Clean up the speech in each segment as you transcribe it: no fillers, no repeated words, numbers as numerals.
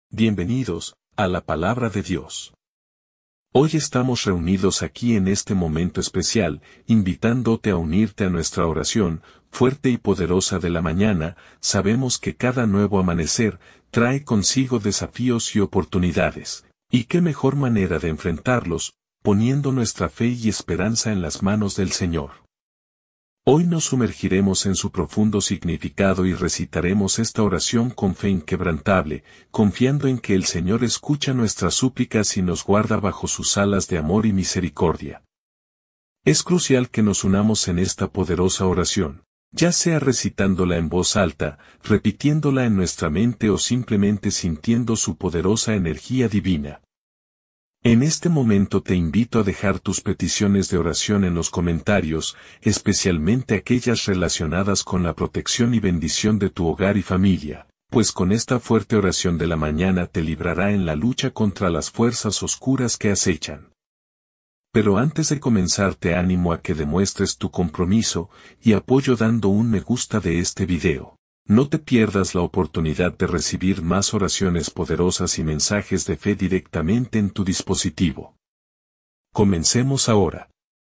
Bienvenidos a la Palabra de Dios. Hoy estamos reunidos aquí en este momento especial, invitándote a unirte a nuestra oración, fuerte y poderosa de la mañana. Sabemos que cada nuevo amanecer trae consigo desafíos y oportunidades, y qué mejor manera de enfrentarlos, poniendo nuestra fe y esperanza en las manos del Señor. Hoy nos sumergiremos en su profundo significado y recitaremos esta oración con fe inquebrantable, confiando en que el Señor escucha nuestras súplicas y nos guarda bajo sus alas de amor y misericordia. Es crucial que nos unamos en esta poderosa oración, ya sea recitándola en voz alta, repitiéndola en nuestra mente o simplemente sintiendo su poderosa energía divina. En este momento te invito a dejar tus peticiones de oración en los comentarios, especialmente aquellas relacionadas con la protección y bendición de tu hogar y familia, pues con esta fuerte oración de la mañana te librará en la lucha contra las fuerzas oscuras que acechan. Pero antes de comenzar te animo a que demuestres tu compromiso y apoyo dando un me gusta de este video. No te pierdas la oportunidad de recibir más oraciones poderosas y mensajes de fe directamente en tu dispositivo. Comencemos ahora.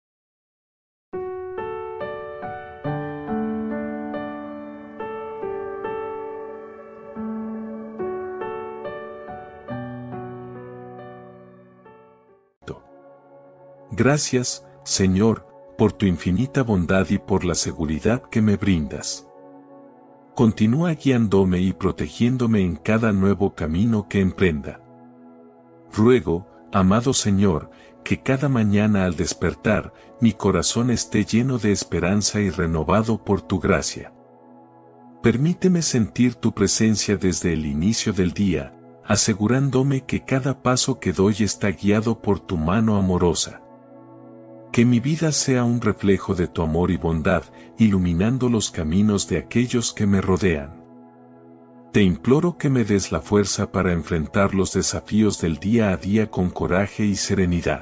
Gracias, Señor, por tu infinita bondad y por la seguridad que me brindas. Continúa guiándome y protegiéndome en cada nuevo camino que emprenda. Ruego, amado Señor, que cada mañana al despertar, mi corazón esté lleno de esperanza y renovado por tu gracia. Permíteme sentir tu presencia desde el inicio del día, asegurándome que cada paso que doy está guiado por tu mano amorosa. Que mi vida sea un reflejo de tu amor y bondad, iluminando los caminos de aquellos que me rodean. Te imploro que me des la fuerza para enfrentar los desafíos del día a día con coraje y serenidad.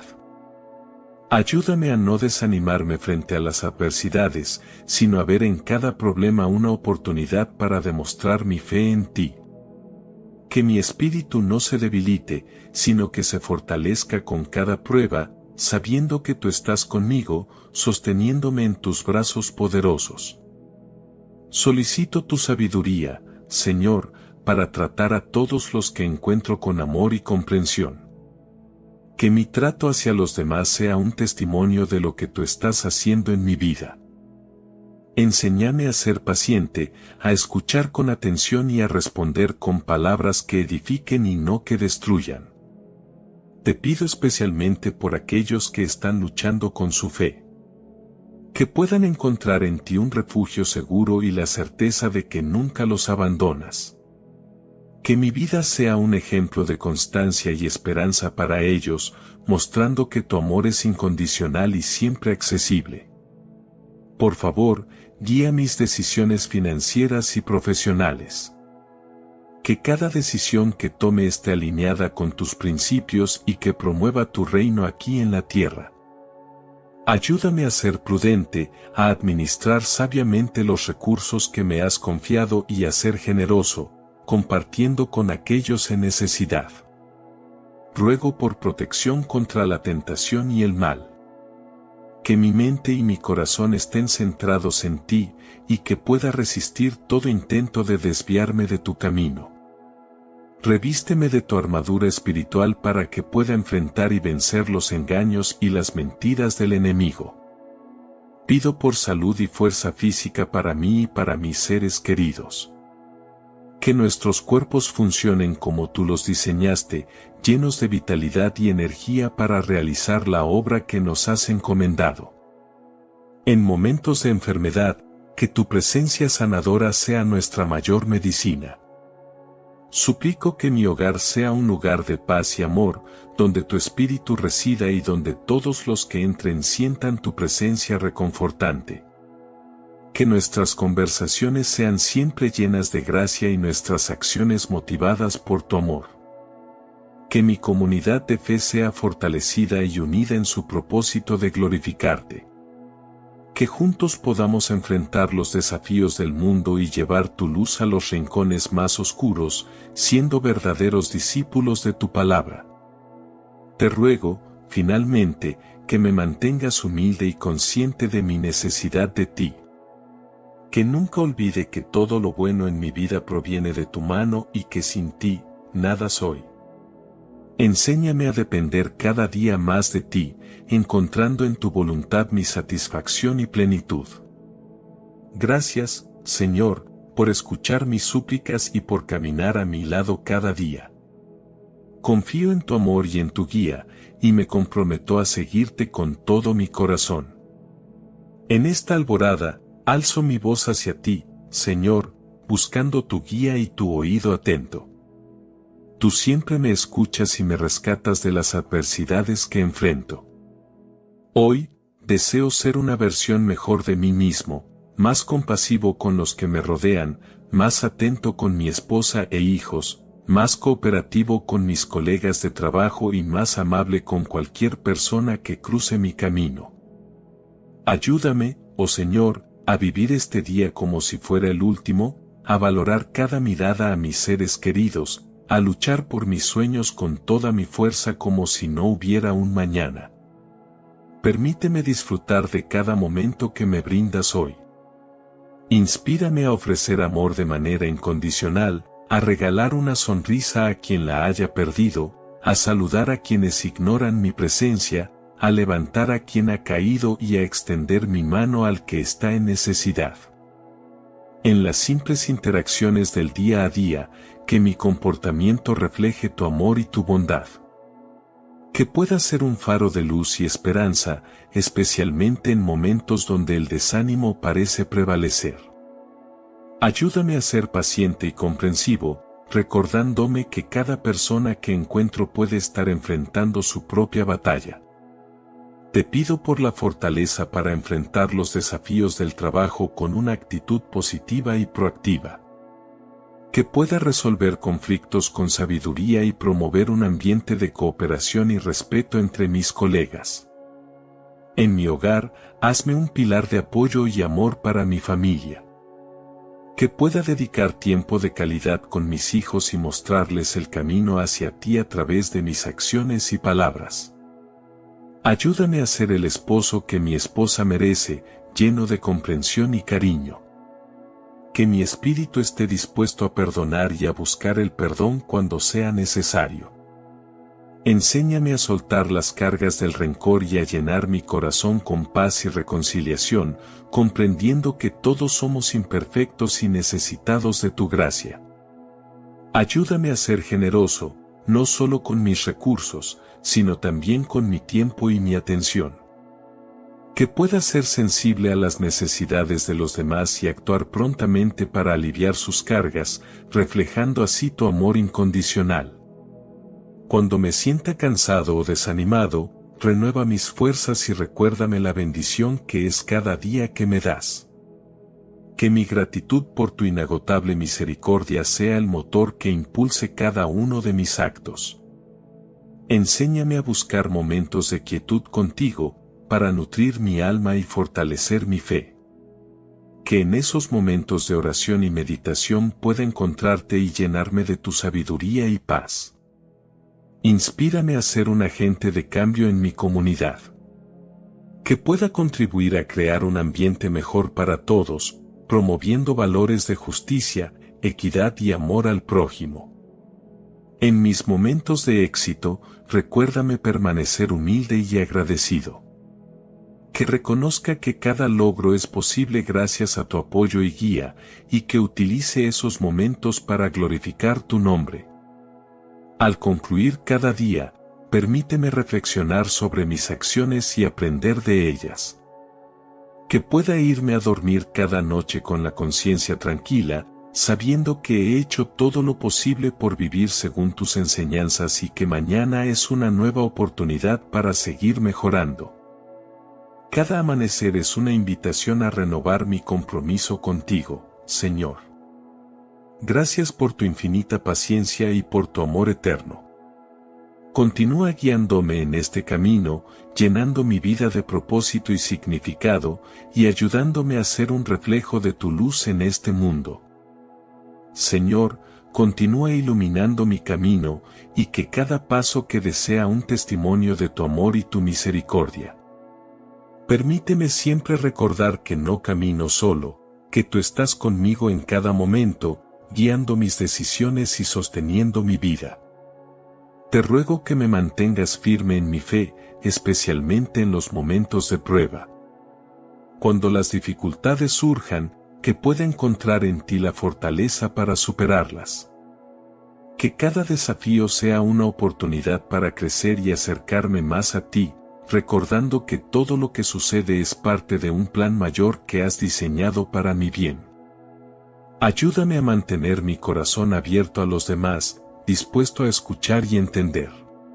Ayúdame a no desanimarme frente a las adversidades, sino a ver en cada problema una oportunidad para demostrar mi fe en ti. Que mi espíritu no se debilite, sino que se fortalezca con cada prueba, sabiendo que tú estás conmigo, sosteniéndome en tus brazos poderosos. Solicito tu sabiduría, Señor, para tratar a todos los que encuentro con amor y comprensión. Que mi trato hacia los demás sea un testimonio de lo que tú estás haciendo en mi vida. Enséñame a ser paciente, a escuchar con atención y a responder con palabras que edifiquen y no que destruyan. Te pido especialmente por aquellos que están luchando con su fe. Que puedan encontrar en ti un refugio seguro y la certeza de que nunca los abandonas. Que mi vida sea un ejemplo de constancia y esperanza para ellos, mostrando que tu amor es incondicional y siempre accesible. Por favor, guía mis decisiones financieras y profesionales. Que cada decisión que tome esté alineada con tus principios y que promueva tu reino aquí en la tierra. Ayúdame a ser prudente, a administrar sabiamente los recursos que me has confiado y a ser generoso, compartiendo con aquellos en necesidad. Ruego por protección contra la tentación y el mal. Que mi mente y mi corazón estén centrados en ti, y que pueda resistir todo intento de desviarme de tu camino. Revísteme de tu armadura espiritual para que pueda enfrentar y vencer los engaños y las mentiras del enemigo. Pido por salud y fuerza física para mí y para mis seres queridos. Que nuestros cuerpos funcionen como tú los diseñaste, llenos de vitalidad y energía para realizar la obra que nos has encomendado. En momentos de enfermedad, que tu presencia sanadora sea nuestra mayor medicina. Suplico que mi hogar sea un lugar de paz y amor, donde tu espíritu resida y donde todos los que entren sientan tu presencia reconfortante. Que nuestras conversaciones sean siempre llenas de gracia y nuestras acciones motivadas por tu amor. Que mi comunidad de fe sea fortalecida y unida en su propósito de glorificarte. Que juntos podamos enfrentar los desafíos del mundo y llevar tu luz a los rincones más oscuros, siendo verdaderos discípulos de tu palabra. Te ruego, finalmente, que me mantengas humilde y consciente de mi necesidad de ti. Que nunca olvide que todo lo bueno en mi vida proviene de tu mano y que sin ti, nada soy. Enséñame a depender cada día más de ti, encontrando en tu voluntad mi satisfacción y plenitud. Gracias, Señor, por escuchar mis súplicas y por caminar a mi lado cada día. Confío en tu amor y en tu guía, y me comprometo a seguirte con todo mi corazón. En esta alborada, alzo mi voz hacia ti, Señor, buscando tu guía y tu oído atento. Tú siempre me escuchas y me rescatas de las adversidades que enfrento. Hoy, deseo ser una versión mejor de mí mismo, más compasivo con los que me rodean, más atento con mi esposa e hijos, más cooperativo con mis colegas de trabajo y más amable con cualquier persona que cruce mi camino. Ayúdame, oh Señor, a vivir este día como si fuera el último, a valorar cada mirada a mis seres queridos, a luchar por mis sueños con toda mi fuerza como si no hubiera un mañana. Permíteme disfrutar de cada momento que me brindas hoy. Inspírame a ofrecer amor de manera incondicional, a regalar una sonrisa a quien la haya perdido, a saludar a quienes ignoran mi presencia, a levantar a quien ha caído y a extender mi mano al que está en necesidad. En las simples interacciones del día a día, que mi comportamiento refleje tu amor y tu bondad. Que pueda ser un faro de luz y esperanza, especialmente en momentos donde el desánimo parece prevalecer. Ayúdame a ser paciente y comprensivo, recordándome que cada persona que encuentro puede estar enfrentando su propia batalla. Te pido por la fortaleza para enfrentar los desafíos del trabajo con una actitud positiva y proactiva. Que pueda resolver conflictos con sabiduría y promover un ambiente de cooperación y respeto entre mis colegas. En mi hogar, hazme un pilar de apoyo y amor para mi familia. Que pueda dedicar tiempo de calidad con mis hijos y mostrarles el camino hacia ti a través de mis acciones y palabras. Ayúdame a ser el esposo que mi esposa merece, lleno de comprensión y cariño. Que mi espíritu esté dispuesto a perdonar y a buscar el perdón cuando sea necesario. Enséñame a soltar las cargas del rencor y a llenar mi corazón con paz y reconciliación, comprendiendo que todos somos imperfectos y necesitados de tu gracia. Ayúdame a ser generoso, no solo con mis recursos, sino también con mi tiempo y mi atención. Que pueda ser sensible a las necesidades de los demás y actuar prontamente para aliviar sus cargas, reflejando así tu amor incondicional. Cuando me sienta cansado o desanimado, renueva mis fuerzas y recuérdame la bendición que es cada día que me das. Que mi gratitud por tu inagotable misericordia sea el motor que impulse cada uno de mis actos. Enséñame a buscar momentos de quietud contigo, para nutrir mi alma y fortalecer mi fe. Que en esos momentos de oración y meditación pueda encontrarte y llenarme de tu sabiduría y paz. Inspírame a ser un agente de cambio en mi comunidad. Que pueda contribuir a crear un ambiente mejor para todos, promoviendo valores de justicia, equidad y amor al prójimo. En mis momentos de éxito, recuérdame permanecer humilde y agradecido. Que reconozca que cada logro es posible gracias a tu apoyo y guía, y que utilice esos momentos para glorificar tu nombre. Al concluir cada día, permíteme reflexionar sobre mis acciones y aprender de ellas. Que pueda irme a dormir cada noche con la conciencia tranquila, sabiendo que he hecho todo lo posible por vivir según tus enseñanzas y que mañana es una nueva oportunidad para seguir mejorando. Cada amanecer es una invitación a renovar mi compromiso contigo, Señor. Gracias por tu infinita paciencia y por tu amor eterno. Continúa guiándome en este camino, llenando mi vida de propósito y significado, y ayudándome a ser un reflejo de tu luz en este mundo. Señor, continúa iluminando mi camino, y que cada paso que dé sea un testimonio de tu amor y tu misericordia. Permíteme siempre recordar que no camino solo, que tú estás conmigo en cada momento, guiando mis decisiones y sosteniendo mi vida. Te ruego que me mantengas firme en mi fe, especialmente en los momentos de prueba. Cuando las dificultades surjan, que pueda encontrar en ti la fortaleza para superarlas. Que cada desafío sea una oportunidad para crecer y acercarme más a ti, recordando que todo lo que sucede es parte de un plan mayor que has diseñado para mi bien. Ayúdame a mantener mi corazón abierto a los demás, dispuesto a escuchar y entender.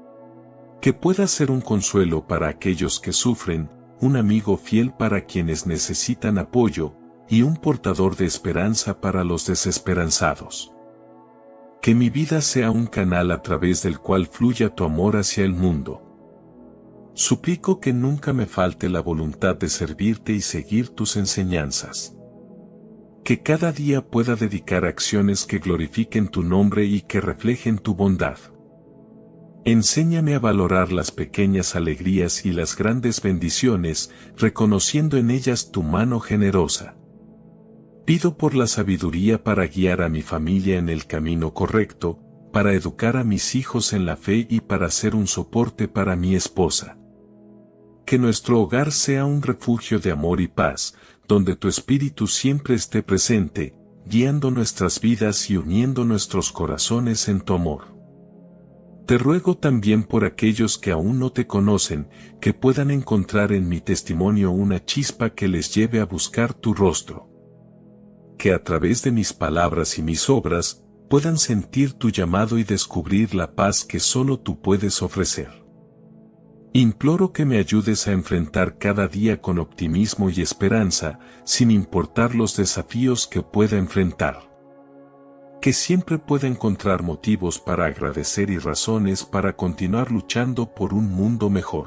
Que pueda ser un consuelo para aquellos que sufren, un amigo fiel para quienes necesitan apoyo, y un portador de esperanza para los desesperanzados. Que mi vida sea un canal a través del cual fluya tu amor hacia el mundo. Suplico que nunca me falte la voluntad de servirte y seguir tus enseñanzas. Que cada día pueda dedicar acciones que glorifiquen tu nombre y que reflejen tu bondad. Enséñame a valorar las pequeñas alegrías y las grandes bendiciones, reconociendo en ellas tu mano generosa. Pido por la sabiduría para guiar a mi familia en el camino correcto, para educar a mis hijos en la fe y para ser un soporte para mi esposa. Que nuestro hogar sea un refugio de amor y paz, donde tu Espíritu siempre esté presente, guiando nuestras vidas y uniendo nuestros corazones en tu amor. Te ruego también por aquellos que aún no te conocen, que puedan encontrar en mi testimonio una chispa que les lleve a buscar tu rostro. Que a través de mis palabras y mis obras, puedan sentir tu llamado y descubrir la paz que solo tú puedes ofrecer. Imploro que me ayudes a enfrentar cada día con optimismo y esperanza, sin importar los desafíos que pueda enfrentar. Que siempre pueda encontrar motivos para agradecer y razones para continuar luchando por un mundo mejor.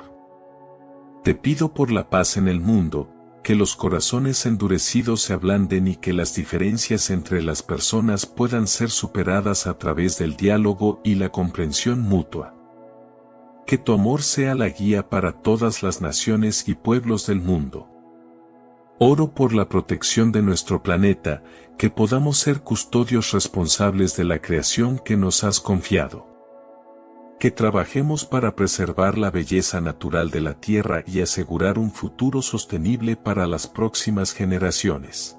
Te pido por la paz en el mundo, que los corazones endurecidos se ablanden y que las diferencias entre las personas puedan ser superadas a través del diálogo y la comprensión mutua. Que tu amor sea la guía para todas las naciones y pueblos del mundo. Oro por la protección de nuestro planeta, que podamos ser custodios responsables de la creación que nos has confiado. Que trabajemos para preservar la belleza natural de la Tierra y asegurar un futuro sostenible para las próximas generaciones.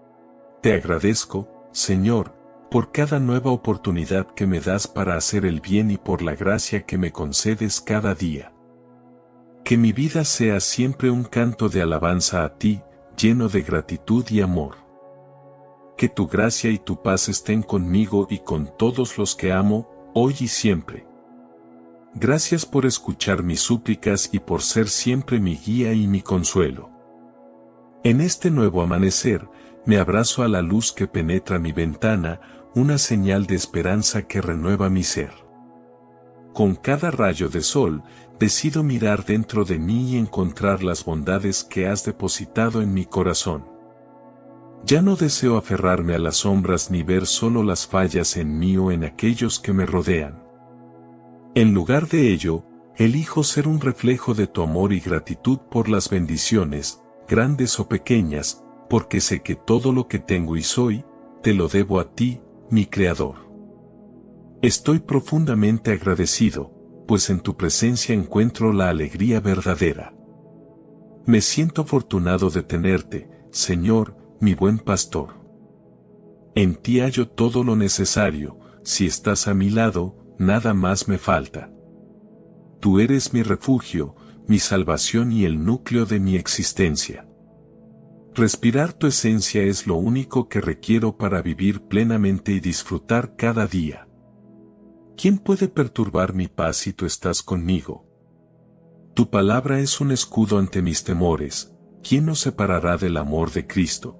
Te agradezco, Señor, por cada nueva oportunidad que me das para hacer el bien y por la gracia que me concedes cada día. Que mi vida sea siempre un canto de alabanza a ti, lleno de gratitud y amor. Que tu gracia y tu paz estén conmigo y con todos los que amo, hoy y siempre. Gracias por escuchar mis súplicas y por ser siempre mi guía y mi consuelo. En este nuevo amanecer, me abrazo a la luz que penetra mi ventana, una señal de esperanza que renueva mi ser. Con cada rayo de sol, decido mirar dentro de mí y encontrar las bondades que has depositado en mi corazón. Ya no deseo aferrarme a las sombras ni ver solo las fallas en mí o en aquellos que me rodean. En lugar de ello, elijo ser un reflejo de tu amor y gratitud por las bendiciones, grandes o pequeñas, porque sé que todo lo que tengo y soy, te lo debo a ti, mi Creador. Estoy profundamente agradecido, pues en tu presencia encuentro la alegría verdadera. Me siento afortunado de tenerte, Señor, mi buen pastor. En ti hallo todo lo necesario, si estás a mi lado, nada más me falta. Tú eres mi refugio, mi salvación y el núcleo de mi existencia. Respirar tu esencia es lo único que requiero para vivir plenamente y disfrutar cada día. ¿Quién puede perturbar mi paz si tú estás conmigo? Tu palabra es un escudo ante mis temores. ¿Quién nos separará del amor de Cristo?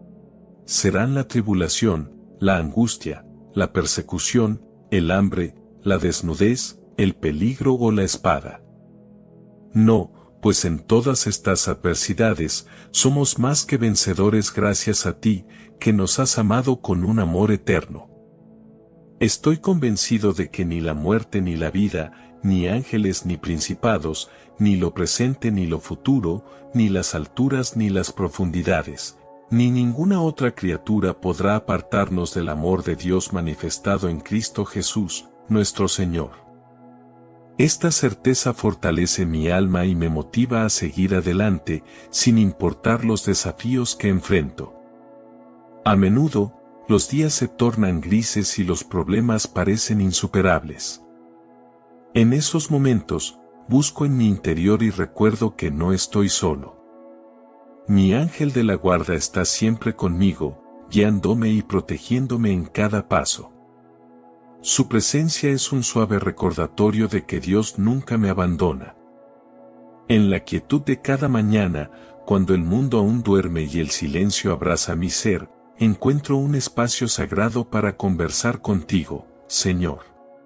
Serán la tribulación, la angustia, la persecución, el hambre, la desnudez, el peligro o la espada. No, pues en todas estas adversidades, somos más que vencedores gracias a ti, que nos has amado con un amor eterno. Estoy convencido de que ni la muerte ni la vida, ni ángeles ni principados, ni lo presente ni lo futuro, ni las alturas ni las profundidades, ni ninguna otra criatura podrá apartarnos del amor de Dios manifestado en Cristo Jesús, nuestro Señor. Esta certeza fortalece mi alma y me motiva a seguir adelante, sin importar los desafíos que enfrento. A menudo, los días se tornan grises y los problemas parecen insuperables. En esos momentos, busco en mi interior y recuerdo que no estoy solo. Mi ángel de la guarda está siempre conmigo, guiándome y protegiéndome en cada paso. Su presencia es un suave recordatorio de que Dios nunca me abandona. En la quietud de cada mañana, cuando el mundo aún duerme y el silencio abraza mi ser, encuentro un espacio sagrado para conversar contigo, Señor.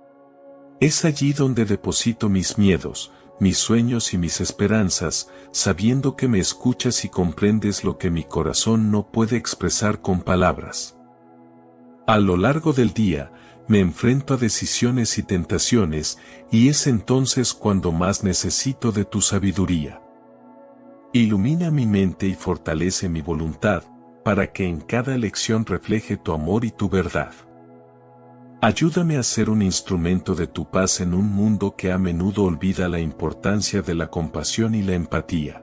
Es allí donde deposito mis miedos, mis sueños y mis esperanzas, sabiendo que me escuchas y comprendes lo que mi corazón no puede expresar con palabras. A lo largo del día, me enfrento a decisiones y tentaciones, y es entonces cuando más necesito de tu sabiduría. Ilumina mi mente y fortalece mi voluntad, para que en cada elección refleje tu amor y tu verdad. Ayúdame a ser un instrumento de tu paz en un mundo que a menudo olvida la importancia de la compasión y la empatía.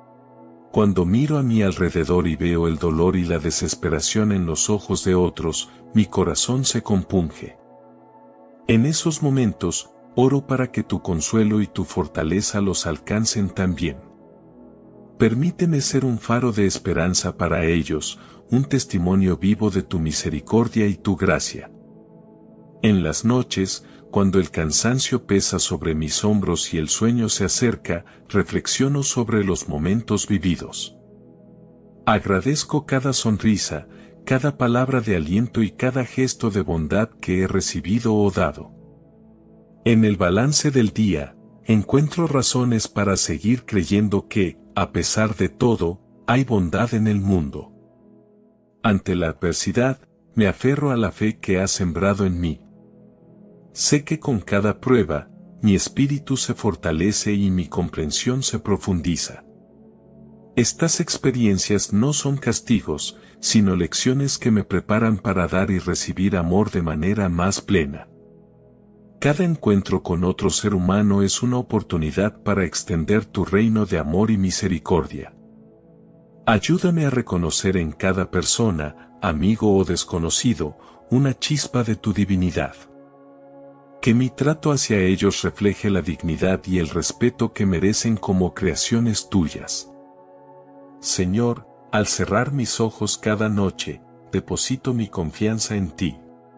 Cuando miro a mi alrededor y veo el dolor y la desesperación en los ojos de otros, mi corazón se compunge. En esos momentos, oro para que tu consuelo y tu fortaleza los alcancen también. Permíteme ser un faro de esperanza para ellos, un testimonio vivo de tu misericordia y tu gracia. En las noches, cuando el cansancio pesa sobre mis hombros y el sueño se acerca, reflexiono sobre los momentos vividos. Agradezco cada sonrisa, cada palabra de aliento y cada gesto de bondad que he recibido o dado. En el balance del día, encuentro razones para seguir creyendo que, a pesar de todo, hay bondad en el mundo. Ante la adversidad, me aferro a la fe que has sembrado en mí. Sé que con cada prueba, mi espíritu se fortalece y mi comprensión se profundiza. Estas experiencias no son castigos, sino lecciones que me preparan para dar y recibir amor de manera más plena. Cada encuentro con otro ser humano es una oportunidad para extender tu reino de amor y misericordia. Ayúdame a reconocer en cada persona, amigo o desconocido, una chispa de tu divinidad. Que mi trato hacia ellos refleje la dignidad y el respeto que merecen como creaciones tuyas. Señor, al cerrar mis ojos cada noche, deposito mi confianza en ti.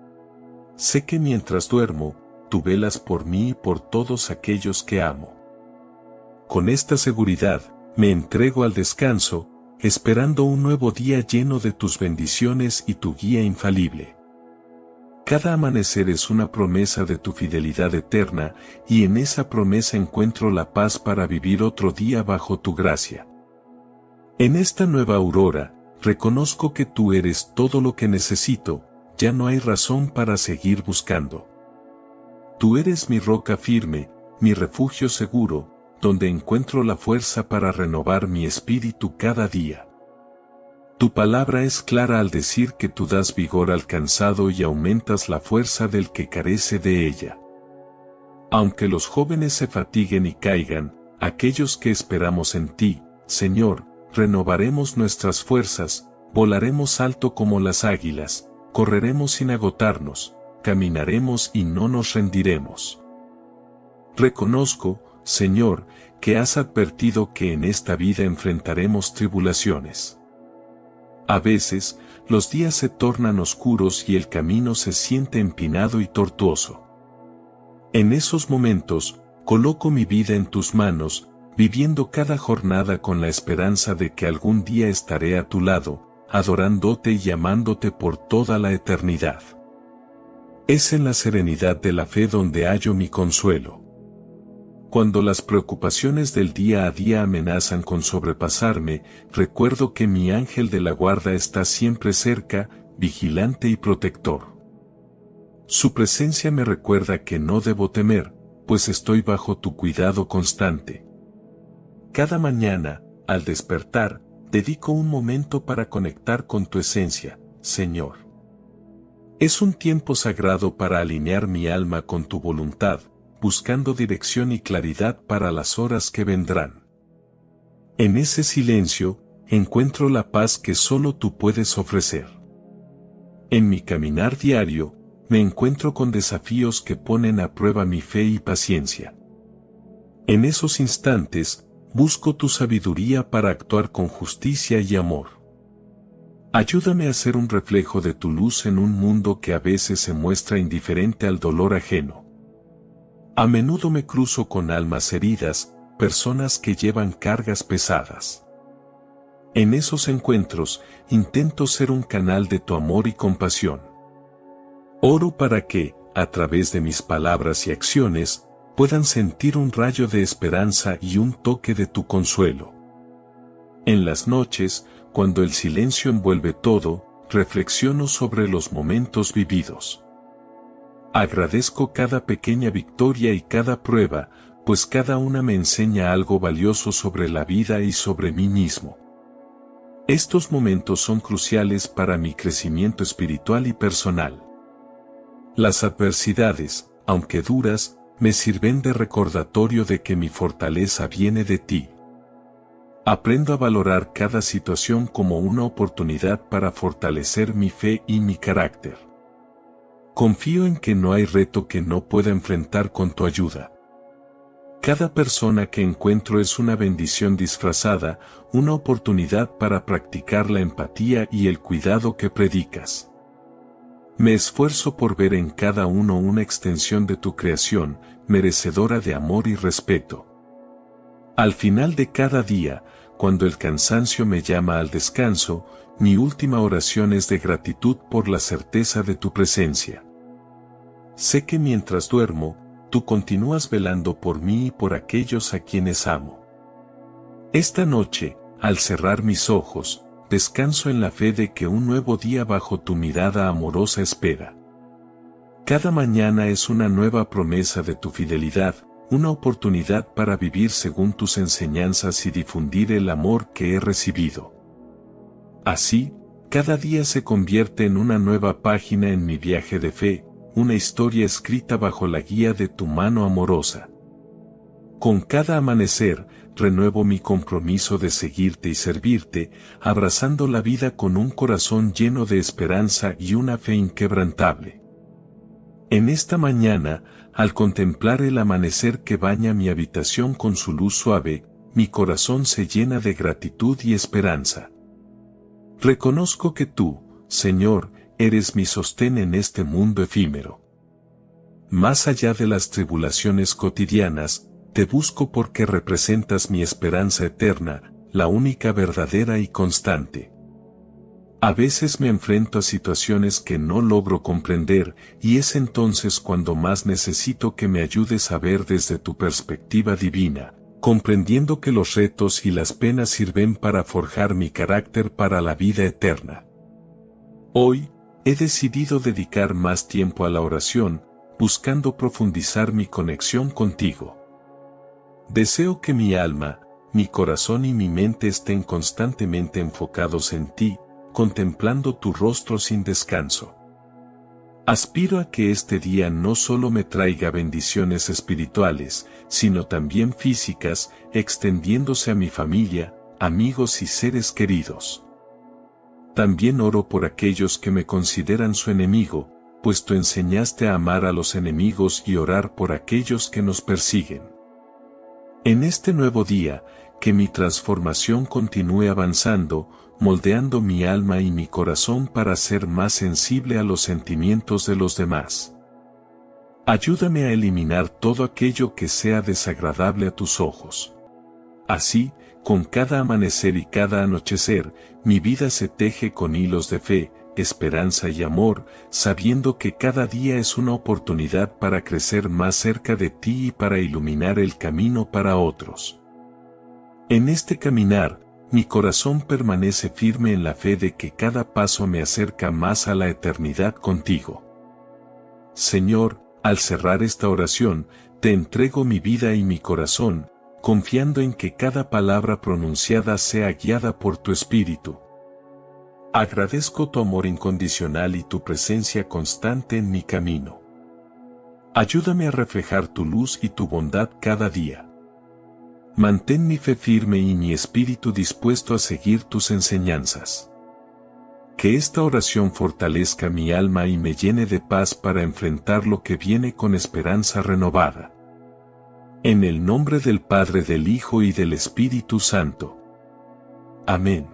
Sé que mientras duermo, tú velas por mí y por todos aquellos que amo. Con esta seguridad, me entrego al descanso, esperando un nuevo día lleno de tus bendiciones y tu guía infalible. Cada amanecer es una promesa de tu fidelidad eterna, y en esa promesa encuentro la paz para vivir otro día bajo tu gracia. En esta nueva aurora, reconozco que tú eres todo lo que necesito, ya no hay razón para seguir buscando. Tú eres mi roca firme, mi refugio seguro, donde encuentro la fuerza para renovar mi espíritu cada día. Tu palabra es clara al decir que tú das vigor al cansado y aumentas la fuerza del que carece de ella. Aunque los jóvenes se fatiguen y caigan, aquellos que esperamos en ti, Señor, renovaremos nuestras fuerzas, volaremos alto como las águilas, correremos sin agotarnos, caminaremos y no nos rendiremos. Reconozco, Señor, que has advertido que en esta vida enfrentaremos tribulaciones. A veces, los días se tornan oscuros y el camino se siente empinado y tortuoso. En esos momentos, coloco mi vida en tus manos, viviendo cada jornada con la esperanza de que algún día estaré a tu lado, adorándote y amándote por toda la eternidad. Es en la serenidad de la fe donde hallo mi consuelo. Cuando las preocupaciones del día a día amenazan con sobrepasarme, recuerdo que mi ángel de la guarda está siempre cerca, vigilante y protector. Su presencia me recuerda que no debo temer, pues estoy bajo tu cuidado constante. Cada mañana, al despertar, dedico un momento para conectar con tu esencia, Señor. Es un tiempo sagrado para alinear mi alma con tu voluntad, buscando dirección y claridad para las horas que vendrán. En ese silencio, encuentro la paz que solo tú puedes ofrecer. En mi caminar diario, me encuentro con desafíos que ponen a prueba mi fe y paciencia. En esos instantes, busco tu sabiduría para actuar con justicia y amor. Ayúdame a ser un reflejo de tu luz en un mundo que a veces se muestra indiferente al dolor ajeno. A menudo me cruzo con almas heridas, personas que llevan cargas pesadas. En esos encuentros, intento ser un canal de tu amor y compasión. Oro para que, a través de mis palabras y acciones, puedan sentir un rayo de esperanza y un toque de tu consuelo. En las noches, cuando el silencio envuelve todo, reflexiono sobre los momentos vividos. Agradezco cada pequeña victoria y cada prueba, pues cada una me enseña algo valioso sobre la vida y sobre mí mismo. Estos momentos son cruciales para mi crecimiento espiritual y personal. Las adversidades, aunque duras, me sirven de recordatorio de que mi fortaleza viene de ti. Aprendo a valorar cada situación como una oportunidad para fortalecer mi fe y mi carácter. Confío en que no hay reto que no pueda enfrentar con tu ayuda. Cada persona que encuentro es una bendición disfrazada, una oportunidad para practicar la empatía y el cuidado que predicas. Me esfuerzo por ver en cada uno una extensión de tu creación, merecedora de amor y respeto. Al final de cada día, cuando el cansancio me llama al descanso, mi última oración es de gratitud por la certeza de tu presencia. Sé que mientras duermo, tú continúas velando por mí y por aquellos a quienes amo. Esta noche, al cerrar mis ojos, descanso en la fe de que un nuevo día bajo tu mirada amorosa espera. Cada mañana es una nueva promesa de tu fidelidad, una oportunidad para vivir según tus enseñanzas y difundir el amor que he recibido. Así, cada día se convierte en una nueva página en mi viaje de fe, una historia escrita bajo la guía de tu mano amorosa. Con cada amanecer, renuevo mi compromiso de seguirte y servirte, abrazando la vida con un corazón lleno de esperanza y una fe inquebrantable. En esta mañana, al contemplar el amanecer que baña mi habitación con su luz suave, mi corazón se llena de gratitud y esperanza. Reconozco que tú, Señor, eres mi sostén en este mundo efímero. Más allá de las tribulaciones cotidianas, te busco porque representas mi esperanza eterna, la única verdadera y constante. A veces me enfrento a situaciones que no logro comprender, y es entonces cuando más necesito que me ayudes a ver desde tu perspectiva divina, comprendiendo que los retos y las penas sirven para forjar mi carácter para la vida eterna. Hoy, he decidido dedicar más tiempo a la oración, buscando profundizar mi conexión contigo. Deseo que mi alma, mi corazón y mi mente estén constantemente enfocados en ti, contemplando tu rostro sin descanso. Aspiro a que este día no solo me traiga bendiciones espirituales, sino también físicas, extendiéndose a mi familia, amigos y seres queridos. También oro por aquellos que me consideran su enemigo, pues tú enseñaste a amar a los enemigos y orar por aquellos que nos persiguen. En este nuevo día, que mi transformación continúe avanzando, moldeando mi alma y mi corazón para ser más sensible a los sentimientos de los demás. Ayúdame a eliminar todo aquello que sea desagradable a tus ojos. Así, con cada amanecer y cada anochecer, mi vida se teje con hilos de fe, esperanza y amor, sabiendo que cada día es una oportunidad para crecer más cerca de ti y para iluminar el camino para otros. En este caminar, mi corazón permanece firme en la fe de que cada paso me acerca más a la eternidad contigo. Señor, al cerrar esta oración, te entrego mi vida y mi corazón, confiando en que cada palabra pronunciada sea guiada por tu Espíritu. Agradezco tu amor incondicional y tu presencia constante en mi camino. Ayúdame a reflejar tu luz y tu bondad cada día. Mantén mi fe firme y mi espíritu dispuesto a seguir tus enseñanzas. Que esta oración fortalezca mi alma y me llene de paz para enfrentar lo que viene con esperanza renovada. En el nombre del Padre, del Hijo y del Espíritu Santo. Amén.